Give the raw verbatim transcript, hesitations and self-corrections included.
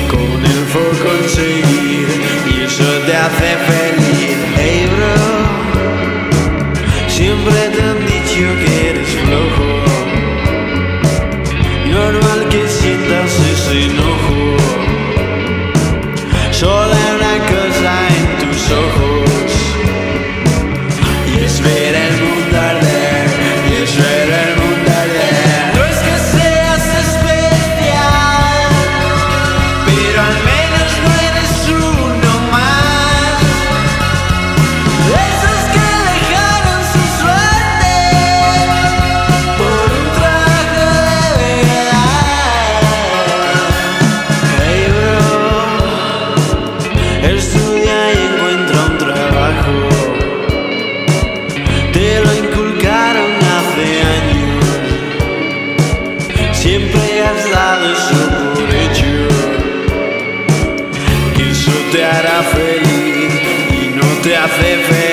con el foco conseguir y eso te hace feliz. Hey bro, siempre te han dicho que eres flojo, normal que sientas ese enojo. Solo hay una cosa en tus ojos y es ver el mundo arder, y es ver el mundo arder. No es que seas especial, pero al menos no eres uno más de esos que dejaron su suerte por un traje de verdad. Hey bro, estudia y encuentra un trabajo. Te lo inculcaron hace años, siempre has dado eso por hecho, que eso te hará feliz y no te hace feliz.